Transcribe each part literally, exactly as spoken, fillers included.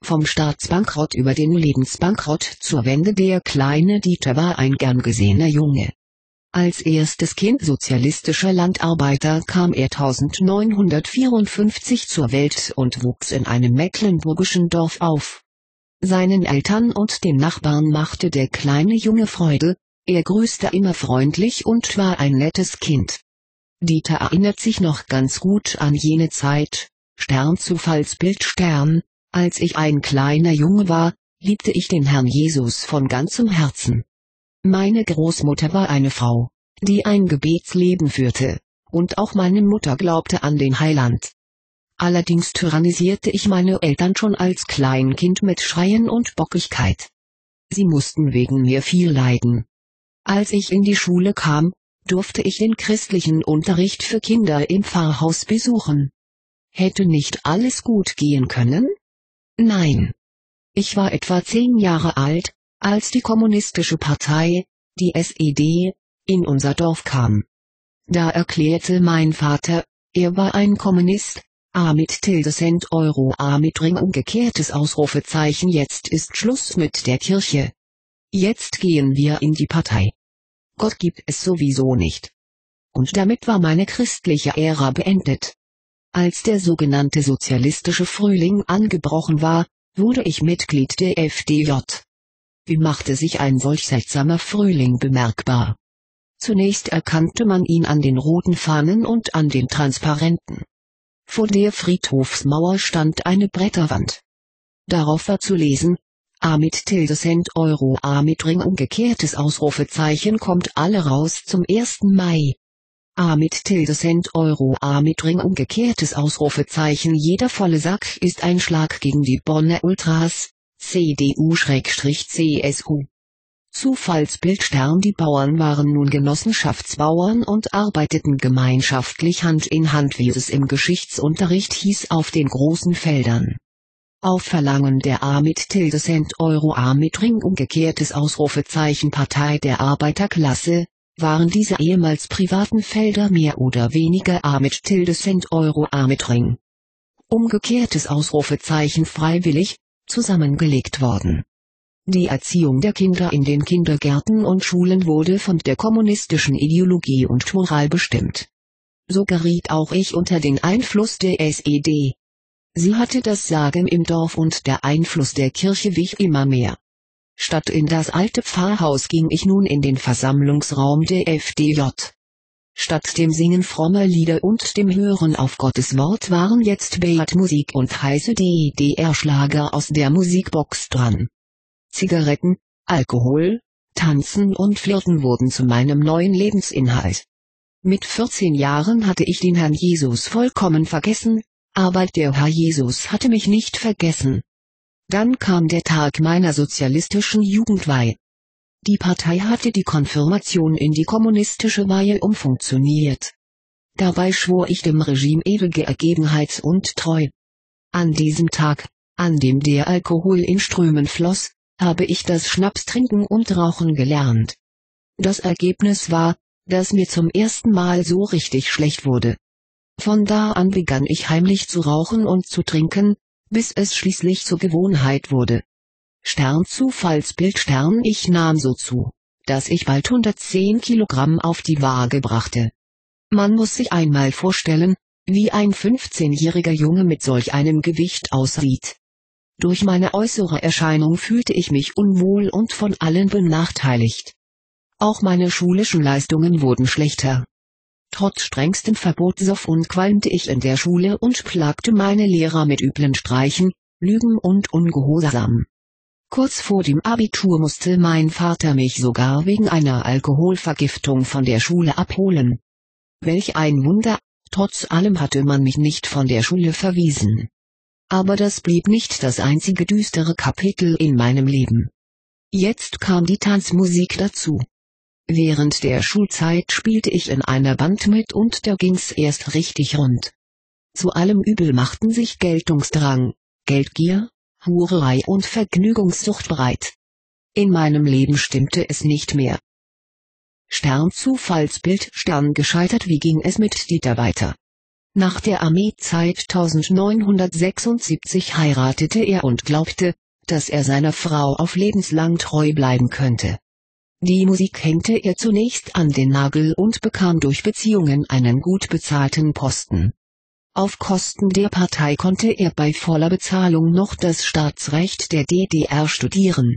Vom Staatsbankrott über den Lebensbankrott zur Wende. Der kleine Dieter war ein gern gesehener Junge. Als erstes Kind sozialistischer Landarbeiter kam er neunzehnhundertvierundfünfzig zur Welt und wuchs in einem mecklenburgischen Dorf auf. Seinen Eltern und den Nachbarn machte der kleine Junge Freude, er grüßte immer freundlich und war ein nettes Kind. Dieter erinnert sich noch ganz gut an jene Zeit. Sternzufallsbild Stern: Als ich ein kleiner Junge war, liebte ich den Herrn Jesus von ganzem Herzen. Meine Großmutter war eine Frau, die ein Gebetsleben führte, und auch meine Mutter glaubte an den Heiland. Allerdings tyrannisierte ich meine Eltern schon als Kleinkind mit Schreien und Bockigkeit. Sie mussten wegen mir viel leiden. Als ich in die Schule kam, durfte ich den christlichen Unterricht für Kinder im Pfarrhaus besuchen. Hätte nicht alles gut gehen können? Nein. Ich war etwa zehn Jahre alt, als die Kommunistische Partei, die S E D, in unser Dorf kam. Da erklärte mein Vater, er war ein Kommunist, A mit Tilde Cent Euro A mit Ring umgekehrtes Ausrufezeichen jetzt ist Schluss mit der Kirche. Jetzt gehen wir in die Partei. Gott gibt es sowieso nicht. Und damit war meine christliche Ära beendet. Als der sogenannte sozialistische Frühling angebrochen war, wurde ich Mitglied der F D J. Wie machte sich ein solch seltsamer Frühling bemerkbar? Zunächst erkannte man ihn an den roten Fahnen und an den Transparenten. Vor der Friedhofsmauer stand eine Bretterwand. Darauf war zu lesen: A mit Tilde Cent Euro A mit Ring umgekehrtes Ausrufezeichen kommt alle raus zum ersten Mai. A mit Tilde Cent Euro A mit Ring umgekehrtes Ausrufezeichen jeder volle Sack ist ein Schlag gegen die Bonner Ultras, C D U/C S U. Zufallsbild Stern: Die Bauern waren nun Genossenschaftsbauern und arbeiteten gemeinschaftlich Hand in Hand, wie es im Geschichtsunterricht hieß, auf den großen Feldern. Auf Verlangen der A mit Tilde Cent Euro A mit Ring umgekehrtes Ausrufezeichen Partei der Arbeiterklasse, waren diese ehemals privaten Felder mehr oder weniger A mit Tilde Cent Euro A mit Ring umgekehrtes Ausrufezeichen freiwillig zusammengelegt worden. Die Erziehung der Kinder in den Kindergärten und Schulen wurde von der kommunistischen Ideologie und Moral bestimmt. So geriet auch ich unter den Einfluss der S E D. Sie hatte das Sagen im Dorf und der Einfluss der Kirche wich immer mehr. Statt in das alte Pfarrhaus ging ich nun in den Versammlungsraum der F D J. Statt dem Singen frommer Lieder und dem Hören auf Gottes Wort waren jetzt Beat-Musik und heiße D D R-Schlager aus der Musikbox dran. Zigaretten, Alkohol, Tanzen und Flirten wurden zu meinem neuen Lebensinhalt. Mit vierzehn Jahren hatte ich den Herrn Jesus vollkommen vergessen, aber der Herr Jesus hatte mich nicht vergessen. Dann kam der Tag meiner sozialistischen Jugendweihe. Die Partei hatte die Konfirmation in die kommunistische Weihe umfunktioniert. Dabei schwor ich dem Regime ewige Ergebenheit und Treu. An diesem Tag, an dem der Alkohol in Strömen floss, habe ich das Schnapstrinken und Rauchen gelernt. Das Ergebnis war, dass mir zum ersten Mal so richtig schlecht wurde. Von da an begann ich heimlich zu rauchen und zu trinken, bis es schließlich zur Gewohnheit wurde. Stern Zufallsbild Stern: Ich nahm so zu, dass ich bald hundertzehn Kilogramm auf die Waage brachte. Man muss sich einmal vorstellen, wie ein fünfzehnjähriger Junge mit solch einem Gewicht aussieht. Durch meine äußere Erscheinung fühlte ich mich unwohl und von allen benachteiligt. Auch meine schulischen Leistungen wurden schlechter. Trotz strengstem Verbot soff und qualmte ich in der Schule und plagte meine Lehrer mit üblen Streichen, Lügen und Ungehorsam. Kurz vor dem Abitur musste mein Vater mich sogar wegen einer Alkoholvergiftung von der Schule abholen. Welch ein Wunder, trotz allem hatte man mich nicht von der Schule verwiesen. Aber das blieb nicht das einzige düstere Kapitel in meinem Leben. Jetzt kam die Tanzmusik dazu. Während der Schulzeit spielte ich in einer Band mit und da ging's erst richtig rund. Zu allem Übel machten sich Geltungsdrang, Geldgier, Hurerei und Vergnügungssucht breit. In meinem Leben stimmte es nicht mehr. Stern Zufallsbild Stern gescheitert: Wie ging es mit Dieter weiter? Nach der Armeezeit neunzehnhundertsechsundsiebzig heiratete er und glaubte, dass er seiner Frau auf lebenslang treu bleiben könnte. Die Musik hängte er zunächst an den Nagel und bekam durch Beziehungen einen gut bezahlten Posten. Auf Kosten der Partei konnte er bei voller Bezahlung noch das Staatsrecht der D D R studieren.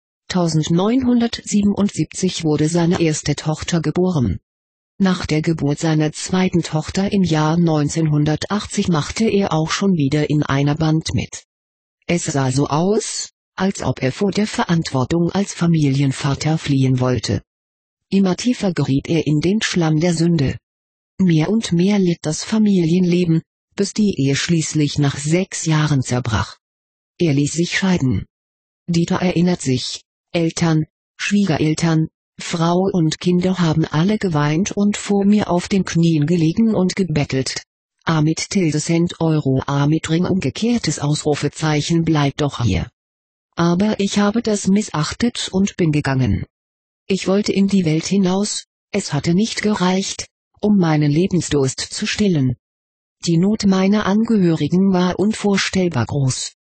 neunzehnhundertsiebenundsiebzig wurde seine erste Tochter geboren. Nach der Geburt seiner zweiten Tochter im Jahr neunzehnhundertachtzig machte er auch schon wieder in einer Band mit. Es sah so aus, als ob er vor der Verantwortung als Familienvater fliehen wollte. Immer tiefer geriet er in den Schlamm der Sünde. Mehr und mehr litt das Familienleben, bis die Ehe schließlich nach sechs Jahren zerbrach. Er ließ sich scheiden. Dieter erinnert sich, Eltern, Schwiegereltern, Frau und Kinder haben alle geweint und vor mir auf den Knien gelegen und gebettelt. A mit Tilde Cent Euro A mit Ring umgekehrtes Ausrufezeichen bleib doch hier. Aber ich habe das missachtet und bin gegangen. Ich wollte in die Welt hinaus, es hatte nicht gereicht, um meinen Lebensdurst zu stillen. Die Not meiner Angehörigen war unvorstellbar groß.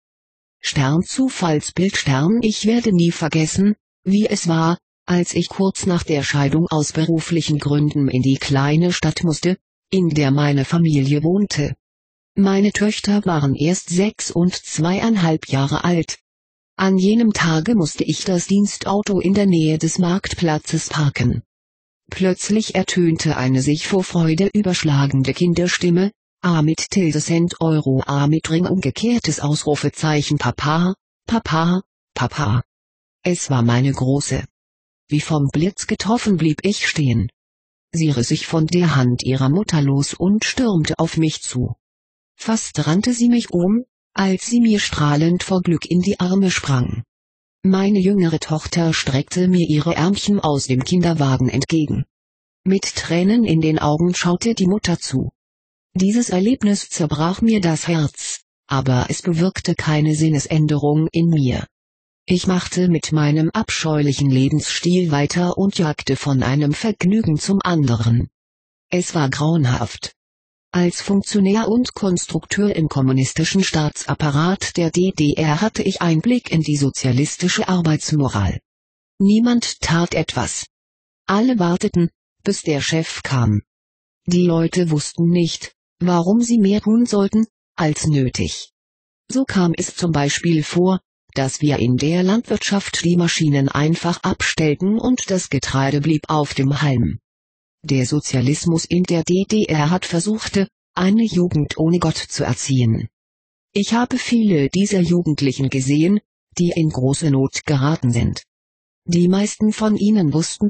Stern Zufallsbild Stern Ich werde nie vergessen, wie es war, als ich kurz nach der Scheidung aus beruflichen Gründen in die kleine Stadt musste, in der meine Familie wohnte. Meine Töchter waren erst sechs und zweieinhalb Jahre alt. An jenem Tage musste ich das Dienstauto in der Nähe des Marktplatzes parken. Plötzlich ertönte eine sich vor Freude überschlagende Kinderstimme, A mit Tilde Cent Euro A mit Ring umgekehrtes Ausrufezeichen Papa, Papa, Papa. Es war meine Große. Wie vom Blitz getroffen blieb ich stehen. Sie riss sich von der Hand ihrer Mutter los und stürmte auf mich zu. Fast rannte sie mich um, als sie mir strahlend vor Glück in die Arme sprang. Meine jüngere Tochter streckte mir ihre Ärmchen aus dem Kinderwagen entgegen. Mit Tränen in den Augen schaute die Mutter zu. Dieses Erlebnis zerbrach mir das Herz, aber es bewirkte keine Sinnesänderung in mir. Ich machte mit meinem abscheulichen Lebensstil weiter und jagte von einem Vergnügen zum anderen. Es war grauenhaft. Als Funktionär und Konstrukteur im kommunistischen Staatsapparat der D D R hatte ich Einblick in die sozialistische Arbeitsmoral. Niemand tat etwas. Alle warteten, bis der Chef kam. Die Leute wussten nicht, warum sie mehr tun sollten, als nötig. So kam es zum Beispiel vor, dass wir in der Landwirtschaft die Maschinen einfach abstellten und das Getreide blieb auf dem Halm. Der Sozialismus in der D D R hat versucht, eine Jugend ohne Gott zu erziehen. Ich habe viele dieser Jugendlichen gesehen, die in große Not geraten sind. Die meisten von ihnen wussten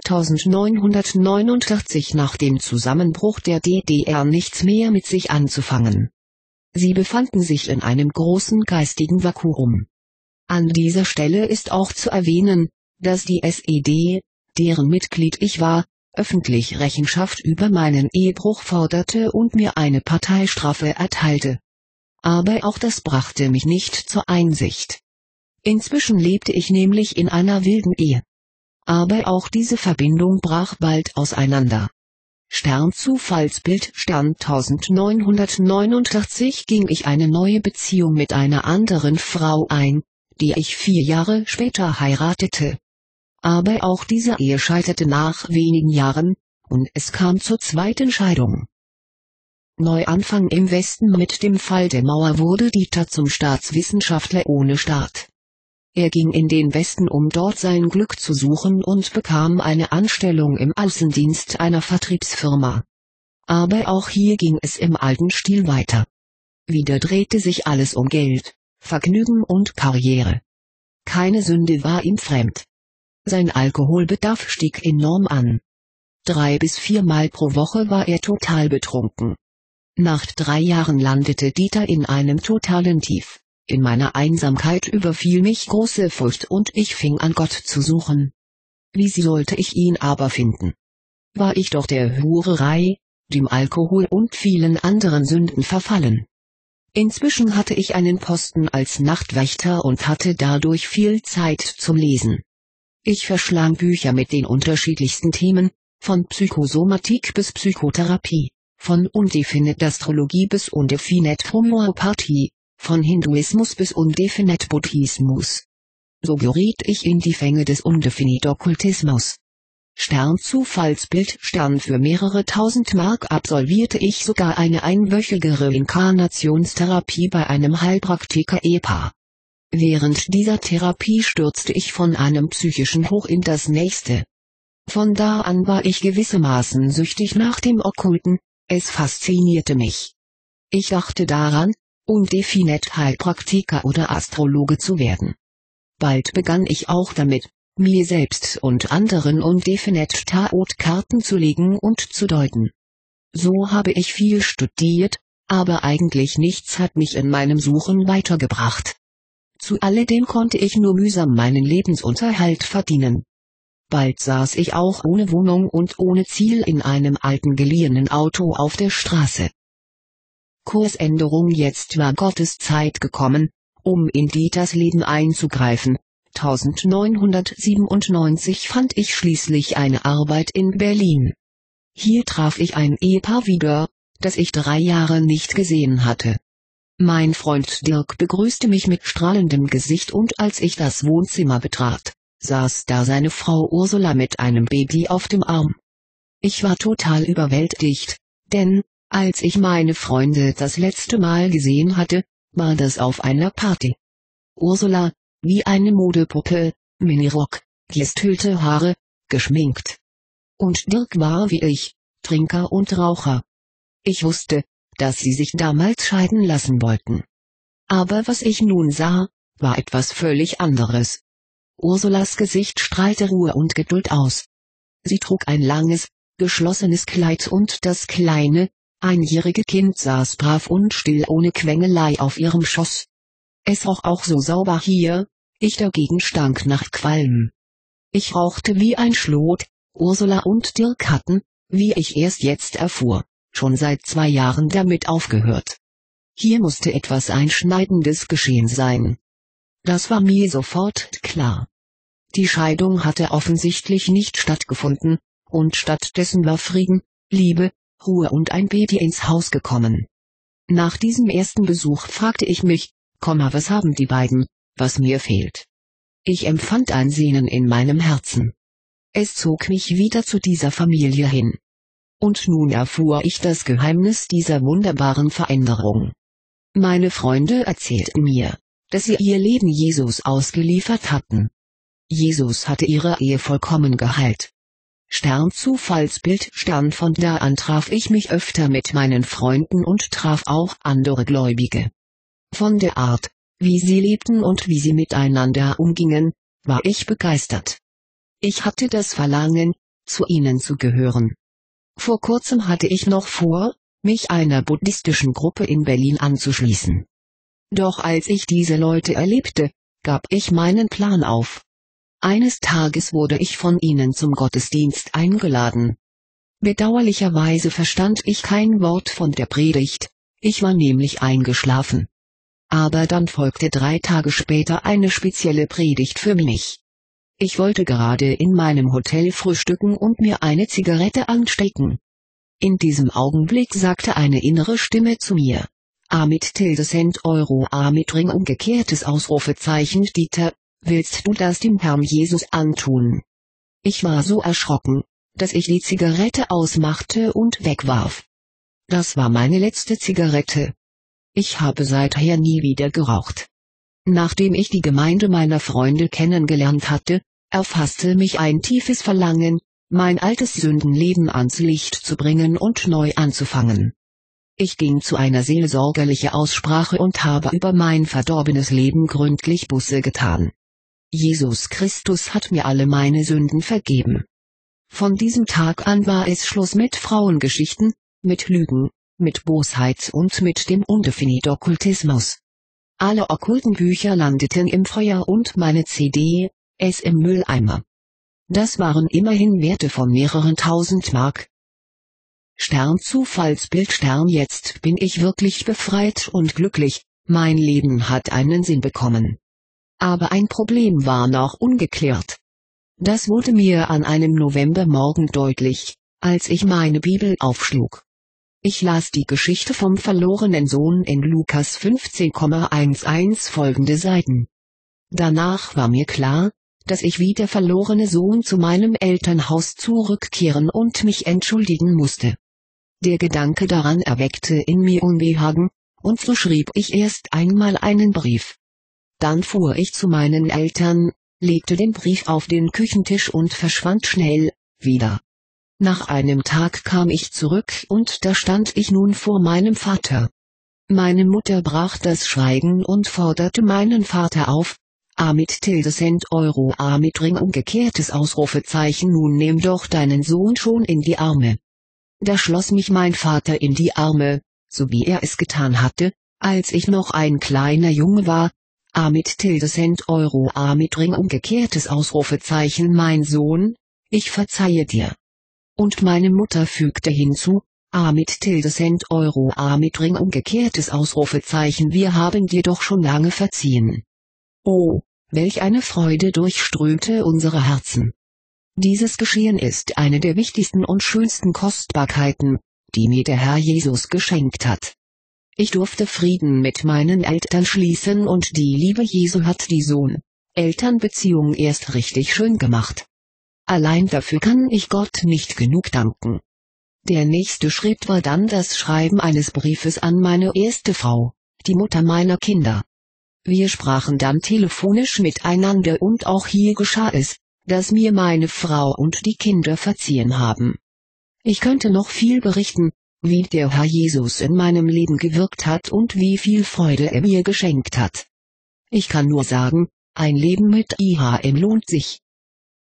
neunzehnhundertneunundachtzig nach dem Zusammenbruch der D D R nichts mehr mit sich anzufangen. Sie befanden sich in einem großen geistigen Vakuum. An dieser Stelle ist auch zu erwähnen, dass die S E D, deren Mitglied ich war, öffentlich Rechenschaft über meinen Ehebruch forderte und mir eine Parteistrafe erteilte. Aber auch das brachte mich nicht zur Einsicht. Inzwischen lebte ich nämlich in einer wilden Ehe. Aber auch diese Verbindung brach bald auseinander. Stern Zufallsbild Stern neunzehnhundertneunundachtzig ging ich eine neue Beziehung mit einer anderen Frau ein, die ich vier Jahre später heiratete. Aber auch diese Ehe scheiterte nach wenigen Jahren, und es kam zur zweiten Scheidung. Neuanfang im Westen Mit dem Fall der Mauer wurde Dieter zum Staatswissenschaftler ohne Staat. Er ging in den Westen, um dort sein Glück zu suchen und bekam eine Anstellung im Außendienst einer Vertriebsfirma. Aber auch hier ging es im alten Stil weiter. Wieder drehte sich alles um Geld, Vergnügen und Karriere. Keine Sünde war ihm fremd. Sein Alkoholbedarf stieg enorm an. Drei bis viermal pro Woche war er total betrunken. Nach drei Jahren landete Dieter in einem totalen Tief. In meiner Einsamkeit überfiel mich große Furcht und ich fing an, Gott zu suchen. Wie sollte ich ihn aber finden? War ich doch der Hurerei, dem Alkohol und vielen anderen Sünden verfallen. Inzwischen hatte ich einen Posten als Nachtwächter und hatte dadurch viel Zeit zum Lesen. Ich verschlang Bücher mit den unterschiedlichsten Themen, von Psychosomatik bis Psychotherapie, von Undefinite Astrologie bis Undefinite Homöopathie, von Hinduismus bis Undefinite Buddhismus. So geriet ich in die Fänge des Undefinite Okkultismus. Sternzufallsbild Stern für mehrere tausend Mark absolvierte ich sogar eine einwöchige Reinkarnationstherapie bei einem Heilpraktiker-Ehepaar. Während dieser Therapie stürzte ich von einem psychischen Hoch in das nächste. Von da an war ich gewissermaßen süchtig nach dem Okkulten, es faszinierte mich. Ich dachte daran, Undefinite Heilpraktiker oder Astrologe zu werden. Bald begann ich auch damit, mir selbst und anderen Undefinite Tarotkarten zu legen und zu deuten. So habe ich viel studiert, aber eigentlich nichts hat mich in meinem Suchen weitergebracht. Zu alledem konnte ich nur mühsam meinen Lebensunterhalt verdienen. Bald saß ich auch ohne Wohnung und ohne Ziel in einem alten geliehenen Auto auf der Straße. Kursänderung. Jetzt war Gottes Zeit gekommen, um in Dieters Leben einzugreifen. neunzehnhundertsiebenundneunzig fand ich schließlich eine Arbeit in Berlin. Hier traf ich ein Ehepaar wieder, das ich drei Jahre nicht gesehen hatte. Mein Freund Dirk begrüßte mich mit strahlendem Gesicht und als ich das Wohnzimmer betrat, saß da seine Frau Ursula mit einem Baby auf dem Arm. Ich war total überwältigt, denn, als ich meine Freunde das letzte Mal gesehen hatte, war das auf einer Party. Ursula, wie eine Modepuppe, Minirock, gestylte Haare, geschminkt. Und Dirk war wie ich, Trinker und Raucher. Ich wusste, dass sie sich damals scheiden lassen wollten. Aber was ich nun sah, war etwas völlig anderes. Ursulas Gesicht strahlte Ruhe und Geduld aus. Sie trug ein langes, geschlossenes Kleid und das kleine, einjährige Kind saß brav und still ohne Quengelei auf ihrem Schoß. Es roch auch so sauber hier, ich dagegen stank nach Qualm. Ich rauchte wie ein Schlot, Ursula und Dirk hatten, wie ich erst jetzt erfuhr, schon seit zwei Jahren damit aufgehört. Hier musste etwas Einschneidendes geschehen sein. Das war mir sofort klar. Die Scheidung hatte offensichtlich nicht stattgefunden, und stattdessen war Frieden, Liebe, Ruhe und ein Baby ins Haus gekommen. Nach diesem ersten Besuch fragte ich mich, Komma, was haben die beiden, was mir fehlt? Ich empfand ein Sehnen in meinem Herzen. Es zog mich wieder zu dieser Familie hin. Und nun erfuhr ich das Geheimnis dieser wunderbaren Veränderung. Meine Freunde erzählten mir, dass sie ihr Leben Jesus ausgeliefert hatten. Jesus hatte ihre Ehe vollkommen geheilt. Sternzufallsbild Stern. Von da an traf ich mich öfter mit meinen Freunden und traf auch andere Gläubige. Von der Art, wie sie lebten und wie sie miteinander umgingen, war ich begeistert. Ich hatte das Verlangen, zu ihnen zu gehören. Vor kurzem hatte ich noch vor, mich einer buddhistischen Gruppe in Berlin anzuschließen. Doch als ich diese Leute erlebte, gab ich meinen Plan auf. Eines Tages wurde ich von ihnen zum Gottesdienst eingeladen. Bedauerlicherweise verstand ich kein Wort von der Predigt, ich war nämlich eingeschlafen. Aber dann folgte drei Tage später eine spezielle Predigt für mich. Ich wollte gerade in meinem Hotel frühstücken und mir eine Zigarette anstecken. In diesem Augenblick sagte eine innere Stimme zu mir: Amit tilde Cent Euro Amit Ring umgekehrtes Ausrufezeichen Dieter, willst du das dem Herrn Jesus antun? Ich war so erschrocken, dass ich die Zigarette ausmachte und wegwarf. Das war meine letzte Zigarette. Ich habe seither nie wieder geraucht. Nachdem ich die Gemeinde meiner Freunde kennengelernt hatte, erfasste mich ein tiefes Verlangen, mein altes Sündenleben ans Licht zu bringen und neu anzufangen. Ich ging zu einer seelsorgerlichen Aussprache und habe über mein verdorbenes Leben gründlich Buße getan. Jesus Christus hat mir alle meine Sünden vergeben. Von diesem Tag an war es Schluss mit Frauengeschichten, mit Lügen, mit Bosheit und mit dem Undefinite Okkultismus. Alle okkulten Bücher landeten im Feuer und meine C D, es im Mülleimer. Das waren immerhin Werte von mehreren tausend Mark. Sternzufallsbild Stern. Jetzt bin ich wirklich befreit und glücklich, mein Leben hat einen Sinn bekommen. Aber ein Problem war noch ungeklärt. Das wurde mir an einem Novembermorgen deutlich, als ich meine Bibel aufschlug. Ich las die Geschichte vom verlorenen Sohn in Lukas fünfzehn Komma elf folgende Seiten. Danach war mir klar, dass ich wie der verlorene Sohn zu meinem Elternhaus zurückkehren und mich entschuldigen musste. Der Gedanke daran erweckte in mir Unbehagen, und so schrieb ich erst einmal einen Brief. Dann fuhr ich zu meinen Eltern, legte den Brief auf den Küchentisch und verschwand schnell wieder. Nach einem Tag kam ich zurück und da stand ich nun vor meinem Vater. Meine Mutter brach das Schweigen und forderte meinen Vater auf, A mit Tilde Cent Euro A mit Ring umgekehrtes Ausrufezeichen nun nimm doch deinen Sohn schon in die Arme. Da schloss mich mein Vater in die Arme, so wie er es getan hatte, als ich noch ein kleiner Junge war, A mit Tilde Cent Euro A mit Ring umgekehrtes Ausrufezeichen mein Sohn, ich verzeihe dir. Und meine Mutter fügte hinzu, A mit Tilde Cent Euro A mit Ring umgekehrtes Ausrufezeichen wir haben dir doch schon lange verziehen. Oh, welch eine Freude durchströmte unsere Herzen. Dieses Geschehen ist eine der wichtigsten und schönsten Kostbarkeiten, die mir der Herr Jesus geschenkt hat. Ich durfte Frieden mit meinen Eltern schließen und die Liebe Jesu hat die Sohn-Eltern-Beziehung erst richtig schön gemacht. Allein dafür kann ich Gott nicht genug danken. Der nächste Schritt war dann das Schreiben eines Briefes an meine erste Frau, die Mutter meiner Kinder. Wir sprachen dann telefonisch miteinander und auch hier geschah es, dass mir meine Frau und die Kinder verziehen haben. Ich könnte noch viel berichten, wie der Herr Jesus in meinem Leben gewirkt hat und wie viel Freude er mir geschenkt hat. Ich kann nur sagen, ein Leben mit I H M lohnt sich.